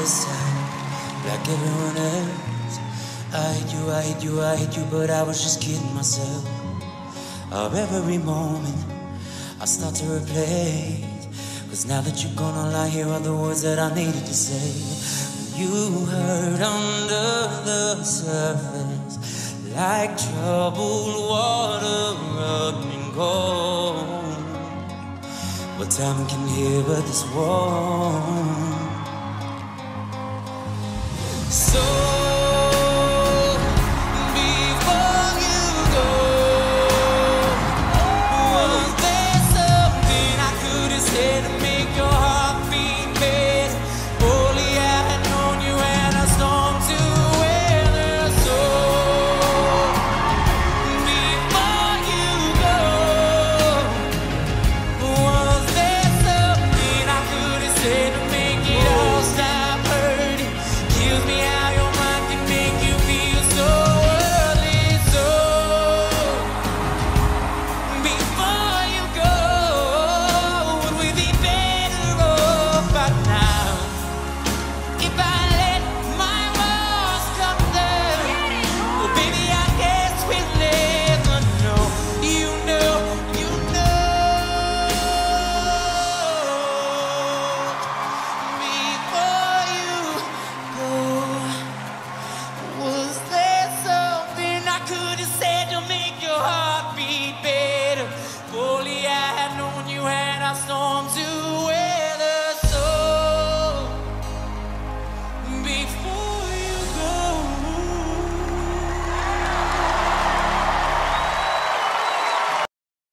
other side, like everyone else. I hate you, but I was just kidding myself. Of every moment I start to replace, 'cause now that you're gone, all I hear are the words that I needed to say. You hurt under the surface, like troubled water running cold. But time can heal, but this won't. So I had known you and I stormed